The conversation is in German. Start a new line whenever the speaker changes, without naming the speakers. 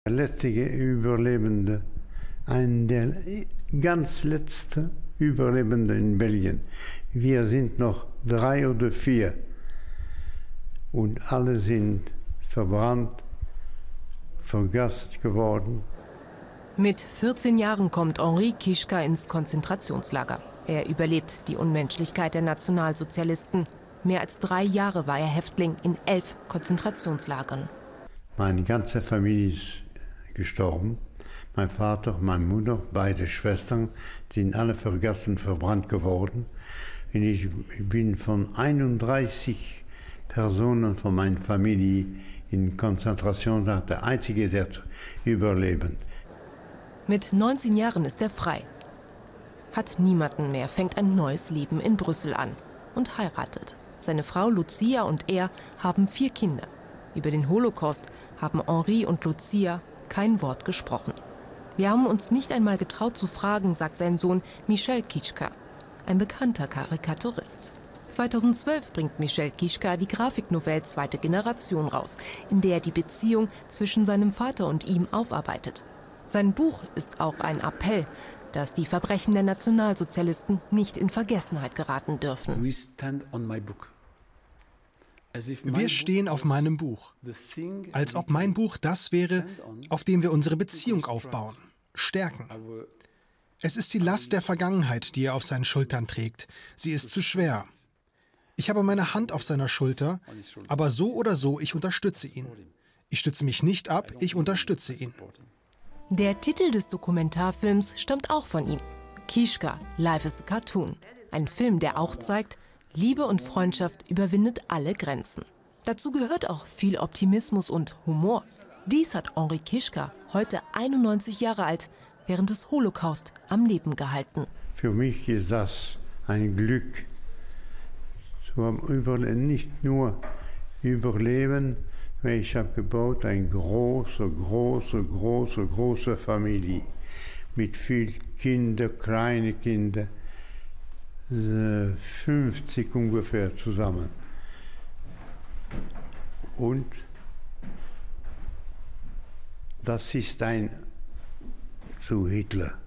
Der letzte Überlebende, ein der ganz letzte Überlebende in Belgien. Wir sind noch 3 oder 4 und alle sind verbrannt, vergast geworden.
Mit 14 Jahren kommt Henri Kiska ins Konzentrationslager. Er überlebt die Unmenschlichkeit der Nationalsozialisten. Mehr als 3 Jahre war er Häftling in 11 Konzentrationslagern.
Meine ganze Familie ist gestorben. Mein Vater, meine Mutter, beide Schwestern sind alle vergast und verbrannt geworden. Und ich bin von 31 Personen von meiner Familie in Konzentrationslager der einzige, der überlebt.
Mit 19 Jahren ist er frei. Hat niemanden mehr, fängt ein neues Leben in Brüssel an und heiratet. Seine Frau Lucia und er haben 4 Kinder. Über den Holocaust haben Henri und Lucia kein Wort gesprochen. Wir haben uns nicht einmal getraut zu fragen, sagt sein Sohn Michel Kiska, ein bekannter Karikaturist. 2012 bringt Michel Kiska die Grafiknovelle Zweite Generation raus, in der er die Beziehung zwischen seinem Vater und ihm aufarbeitet. Sein Buch ist auch ein Appell, dass die Verbrechen der Nationalsozialisten nicht in Vergessenheit geraten dürfen.
Wir stehen auf meinem Buch, als ob mein Buch das wäre, auf dem wir unsere Beziehung aufbauen, stärken. Es ist die Last der Vergangenheit, die er auf seinen Schultern trägt. Sie ist zu schwer. Ich habe meine Hand auf seiner Schulter, aber so oder so, ich unterstütze ihn. Ich stütze mich nicht ab, ich unterstütze ihn.
Der Titel des Dokumentarfilms stammt auch von ihm. Kiska, Life is a Cartoon. Ein Film, der auch zeigt, Liebe und Freundschaft überwindet alle Grenzen. Dazu gehört auch viel Optimismus und Humor. Dies hat Henri Kiska, heute 91 Jahre alt, während des Holocaust am Leben gehalten.
Für mich ist das ein Glück, nicht nur überleben, weil ich habe gebaut eine große Familie mit vielen Kindern, kleine Kinder. 50 ungefähr zusammen. Und das ist ein zu Hitler.